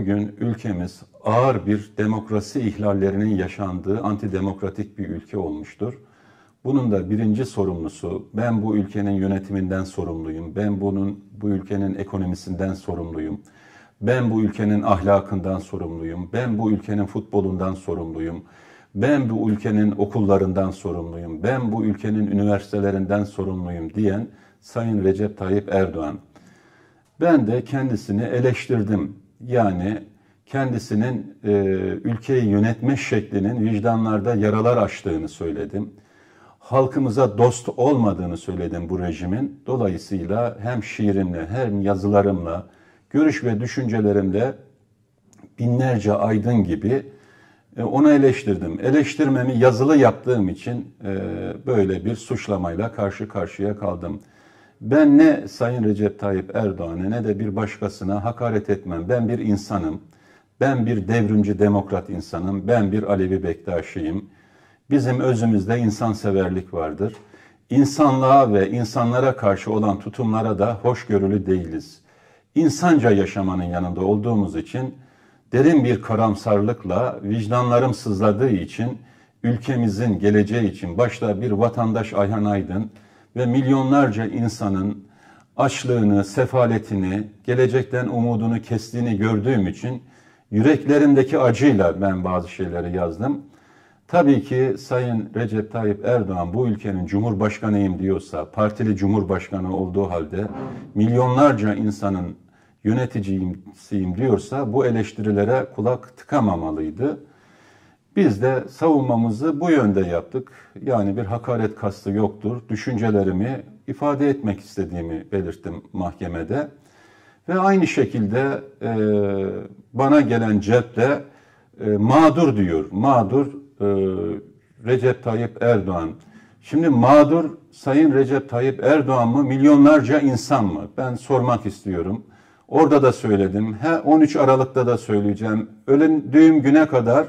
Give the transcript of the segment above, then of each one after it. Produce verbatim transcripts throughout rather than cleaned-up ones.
Bugün ülkemiz ağır bir demokrasi ihlallerinin yaşandığı antidemokratik bir ülke olmuştur. Bunun da birinci sorumlusu, ben bu ülkenin yönetiminden sorumluyum, ben bunun bu ülkenin ekonomisinden sorumluyum, ben bu ülkenin ahlakından sorumluyum, ben bu ülkenin futbolundan sorumluyum, ben bu ülkenin okullarından sorumluyum, ben bu ülkenin üniversitelerinden sorumluyum diyen Sayın Recep Tayyip Erdoğan. Ben de kendisini eleştirdim. Yani kendisinin e, ülkeyi yönetme şeklinin vicdanlarda yaralar açtığını söyledim. Halkımıza dost olmadığını söyledim bu rejimin. Dolayısıyla hem şiirimle hem yazılarımla, görüş ve düşüncelerimle binlerce aydın gibi e, onu eleştirdim. Eleştirmemi yazılı yaptığım için e, böyle bir suçlamayla karşı karşıya kaldım. Ben ne Sayın Recep Tayyip Erdoğan'a ne de bir başkasına hakaret etmem. Ben bir insanım. Ben bir devrimci demokrat insanım. Ben bir Alevi Bektaşiyim. Bizim özümüzde insanseverlik vardır. İnsanlığa ve insanlara karşı olan tutumlara da hoşgörülü değiliz. İnsanca yaşamanın yanında olduğumuz için derin bir karamsarlıkla vicdanlarım sızladığı için ülkemizin geleceği için başta bir vatandaş Ayhan Aydın ve milyonlarca insanın açlığını, sefaletini, gelecekten umudunu kestiğini gördüğüm için yüreklerimdeki acıyla ben bazı şeyleri yazdım. Tabii ki Sayın Recep Tayyip Erdoğan bu ülkenin Cumhurbaşkanıyım diyorsa, partili Cumhurbaşkanı olduğu halde milyonlarca insanın yöneticisiyim diyorsa bu eleştirilere kulak tıkamamalıydı. Biz de savunmamızı bu yönde yaptık. Yani bir hakaret kastı yoktur. Düşüncelerimi ifade etmek istediğimi belirttim mahkemede. Ve aynı şekilde e, bana gelen cepte e, mağdur diyor. Mağdur e, Recep Tayyip Erdoğan. Şimdi mağdur Sayın Recep Tayyip Erdoğan mı, milyonlarca insan mı? Ben sormak istiyorum. Orada da söyledim. He, on üç Aralık'ta da söyleyeceğim. Öldüğüm güne kadar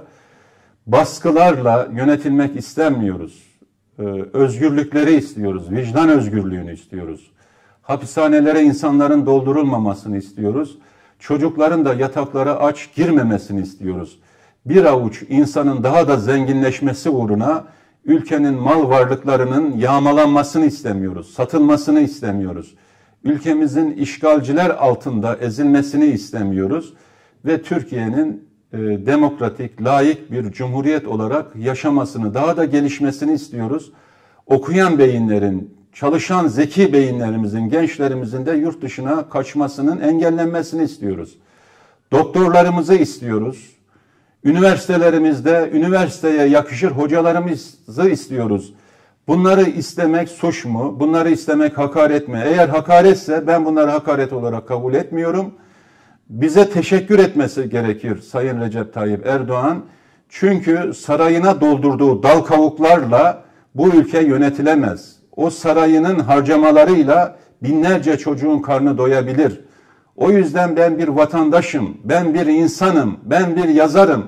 baskılarla yönetilmek istemiyoruz. Ee, özgürlükleri istiyoruz. Vicdan özgürlüğünü istiyoruz. Hapishanelere insanların doldurulmamasını istiyoruz. Çocukların da yataklara aç girmemesini istiyoruz. Bir avuç insanın daha da zenginleşmesi uğruna ülkenin mal varlıklarının yağmalanmasını istemiyoruz. Satılmasını istemiyoruz. Ülkemizin işgalciler altında ezilmesini istemiyoruz. Ve Türkiye'nin E, demokratik, layık bir cumhuriyet olarak yaşamasını, daha da gelişmesini istiyoruz. Okuyan beyinlerin, çalışan zeki beyinlerimizin, gençlerimizin de yurt dışına kaçmasının engellenmesini istiyoruz. Doktorlarımızı istiyoruz. Üniversitelerimizde, üniversiteye yakışır hocalarımızı istiyoruz. Bunları istemek suç mu? Bunları istemek hakaret mi? Eğer hakaretse ben bunları hakaret olarak kabul etmiyorum. Bize teşekkür etmesi gerekir Sayın Recep Tayyip Erdoğan. Çünkü sarayına doldurduğu dal kavuklarla bu ülke yönetilemez. O sarayının harcamalarıyla binlerce çocuğun karnı doyabilir. O yüzden ben bir vatandaşım, ben bir insanım, ben bir yazarım.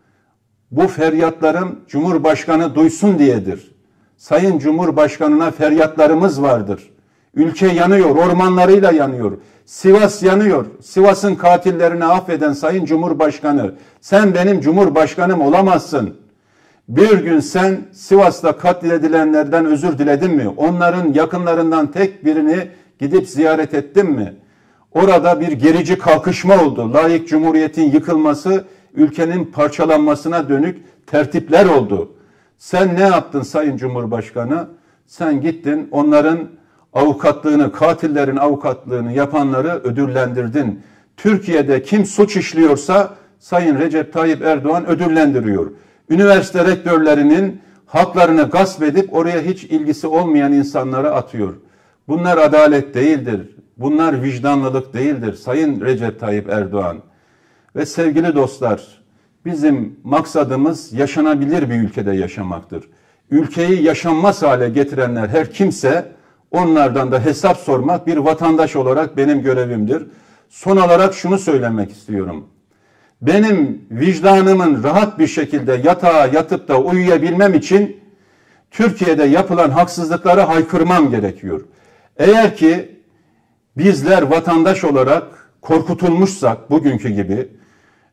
Bu feryatlarım Cumhurbaşkanı duysun diyedir. Sayın Cumhurbaşkanına feryatlarımız vardır. Ülke yanıyor, ormanlarıyla yanıyor. Sivas yanıyor. Sivas'ın katillerini affeden Sayın Cumhurbaşkanı, sen benim Cumhurbaşkanım olamazsın. Bir gün sen Sivas'ta katledilenlerden özür diledin mi? Onların yakınlarından tek birini gidip ziyaret ettin mi? Orada bir gerici kalkışma oldu. Layık Cumhuriyet'in yıkılması, ülkenin parçalanmasına dönük tertipler oldu. Sen ne yaptın Sayın Cumhurbaşkanı? Sen gittin onların avukatlığını, katillerin avukatlığını yapanları ödüllendirdin. Türkiye'de kim suç işliyorsa Sayın Recep Tayyip Erdoğan ödüllendiriyor. Üniversite rektörlerinin haklarını gasp edip oraya hiç ilgisi olmayan insanlara atıyor. Bunlar adalet değildir. Bunlar vicdanlılık değildir Sayın Recep Tayyip Erdoğan. Ve sevgili dostlar, bizim maksadımız yaşanabilir bir ülkede yaşamaktır. Ülkeyi yaşanmaz hale getirenler her kimse, onlardan da hesap sormak bir vatandaş olarak benim görevimdir. Son olarak şunu söylemek istiyorum. Benim vicdanımın rahat bir şekilde yatağa yatıp da uyuyabilmem için Türkiye'de yapılan haksızlıkları haykırmam gerekiyor. Eğer ki bizler vatandaş olarak korkutulmuşsak bugünkü gibi,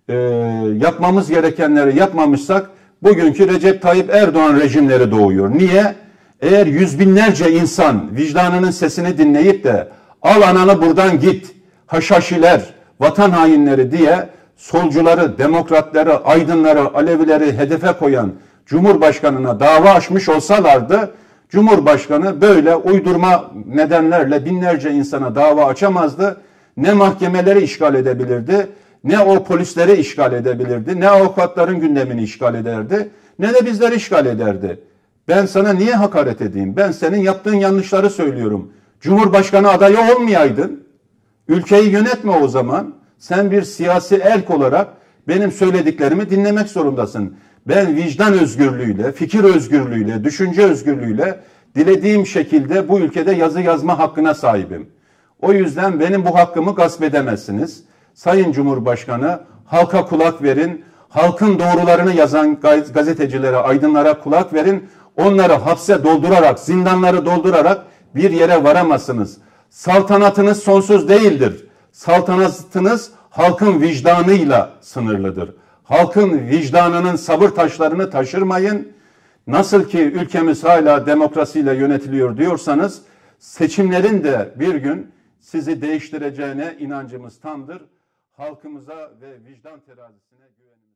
e, yapmamız gerekenleri yapmamışsak bugünkü Recep Tayyip Erdoğan rejimleri doğuyor. Niye? Eğer yüz binlerce insan vicdanının sesini dinleyip de al ananı buradan git, haşhaşiler, vatan hainleri diye solcuları, demokratları, aydınları, Alevileri hedefe koyan Cumhurbaşkanına dava açmış olsalardı, Cumhurbaşkanı böyle uydurma nedenlerle binlerce insana dava açamazdı. Ne mahkemeleri işgal edebilirdi, ne o polisleri işgal edebilirdi, ne avukatların gündemini işgal ederdi, ne de bizleri işgal ederdi. Ben sana niye hakaret edeyim? Ben senin yaptığın yanlışları söylüyorum. Cumhurbaşkanı adayı olmayaydın, ülkeyi yönetme o zaman. Sen bir siyasi erk olarak benim söylediklerimi dinlemek zorundasın. Ben vicdan özgürlüğüyle, fikir özgürlüğüyle, düşünce özgürlüğüyle dilediğim şekilde bu ülkede yazı yazma hakkına sahibim. O yüzden benim bu hakkımı gasp edemezsiniz. Sayın Cumhurbaşkanı, halka kulak verin. Halkın doğrularını yazan gazetecilere, aydınlara kulak verin. Onları hapse doldurarak, zindanları doldurarak bir yere varamazsınız. Saltanatınız sonsuz değildir. Saltanatınız halkın vicdanıyla sınırlıdır. Halkın vicdanının sabır taşlarını taşırmayın. Nasıl ki ülkemiz hala demokrasiyle yönetiliyor diyorsanız, seçimlerin de bir gün sizi değiştireceğine inancımız tamdır. Halkımıza ve vicdan terazisine güvenimiz.